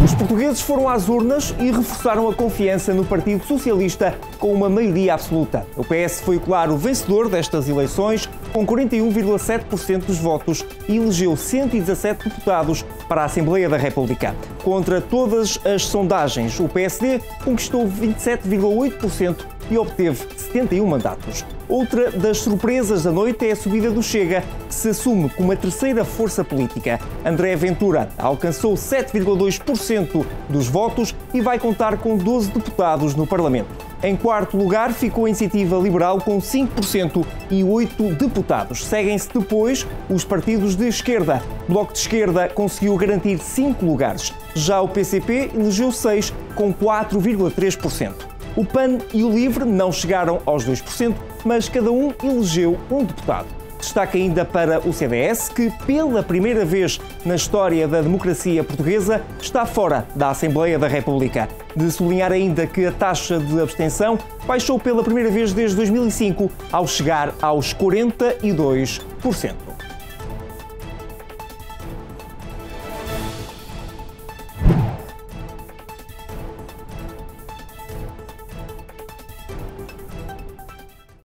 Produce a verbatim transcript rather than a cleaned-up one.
Os portugueses foram às urnas e reforçaram a confiança no Partido Socialista com uma maioria absoluta. O P S foi, claro, o vencedor destas eleições, com quarenta e um vírgula sete por cento dos votos e elegeu cento e dezassete deputados para a Assembleia da República. Contra todas as sondagens, o P S D conquistou vinte e sete vírgula oito por cento e obteve setenta e um mandatos. Outra das surpresas da noite é a subida do Chega, que se assume como a terceira força política. André Ventura alcançou sete vírgula dois por cento dos votos e vai contar com doze deputados no Parlamento. Em quarto lugar ficou a Iniciativa Liberal com cinco por cento e oito deputados. Seguem-se depois os partidos de esquerda. O Bloco de Esquerda conseguiu garantir cinco lugares. Já o P C P elegeu seis com quatro vírgula três por cento. O P A N e o LIVRE não chegaram aos dois por cento, mas cada um elegeu um deputado. Destaque ainda para o C D S, que pela primeira vez na história da democracia portuguesa está fora da Assembleia da República. De sublinhar ainda que a taxa de abstenção baixou pela primeira vez desde dois mil e cinco, ao chegar aos quarenta e dois por cento.